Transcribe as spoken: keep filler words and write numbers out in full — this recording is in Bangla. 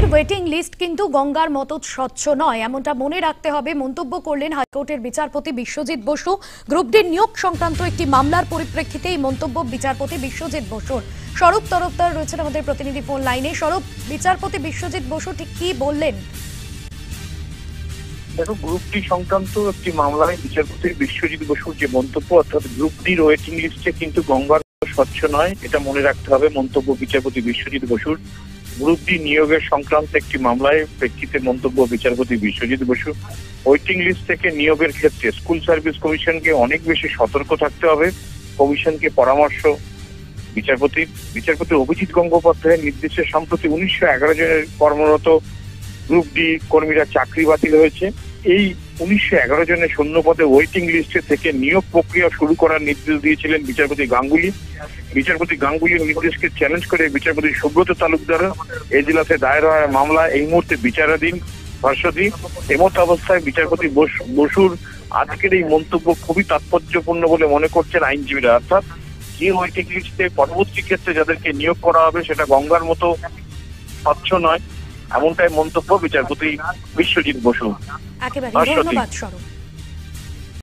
ডির ওয়েটিং লিস্ট কিন্তু গঙ্গার মতো স্বচ্ছ নয়, এমনটা মনে রাখতে হবে মন্তব্য করলেন হাইকোর্টের বিচারপতি বিশ্বজিৎ বসু। গ্রুপ ডির নিয়োগ সংক্রান্ত একটি মামলার পরিপ্রেক্ষিতে এই মন্তব্য বিচারপতি বিশ্বজিৎ বসুর। স্বরূপ তরফদার রয়েছেন আমাদের প্রতিনিধি ফোন লাইনে। স্বরূপ, বিচারপতি বিশ্বজিৎ বসু ঠিক কি বললেন? দেখো, গ্রুপ ডি সংক্রান্ত একটি মামলায় বিচারপতি বিশ্বজিৎ বসুর যে মন্তব্য, অর্থাৎ গ্রুপ ডির ওয়েটিং লিস্টে কিন্তু গঙ্গার স্বচ্ছ নয়, এটা মনে রাখতে হবে মন্তব্য বিচারপতি বিশ্বজিৎ বসুর। গ্রুপ ডি নিয়োগের সংক্রান্ত একটি মামলায় প্রেক্ষিতে মন্তব্য বিচারপতি বিশ্বজিৎ বসু। ওয়েটিং লিস্ট থেকে নিয়োগের ক্ষেত্রে স্কুল সার্ভিস কমিশনকে অনেক বেশি সতর্ক থাকতে হবে। কমিশনকে পরামর্শ বিচারপতি বিচারপতি অভিজিৎ গঙ্গোপাধ্যায়ের নির্দেশে সম্প্রতি উনিশশো এগারো জনের কর্মরত গ্রুপ ডি কর্মীরা চাকরি বাতিল হয়েছে। এই উনিশশো এগারো জনের শূন্য পদে ওয়েটিং লিস্টে থেকে নিয়োগ প্রক্রিয়া শুরু করার নির্দেশ দিয়েছিলেন বিচারপতি গাঙ্গুলি। বিচারপতি গাঙ্গুলির নির্দেশকে চ্যালেঞ্জ করে বিচারপতি সুব্রত তালুকদার এজলাসে দায়ের হওয়া মামলা এই মুহূর্তে বিচারাধীন ভাষ্যধী। এমত অবস্থায় বিচারপতি বসুর আজকের এই মন্তব্য খুবই তাৎপর্যপূর্ণ বলে মনে করছেন আইনজীবীরা। অর্থাৎ যে ওয়েটিং লিস্টে পরবর্তী ক্ষেত্রে যাদেরকে নিয়োগ করা হবে সেটা গঙ্গার মতো স্বচ্ছ নয়, এমনটাই মন্তব্য বিচারপতি বিশ্বজিৎ বসু। একেবারে ধন্যবাদ স্বরূপ।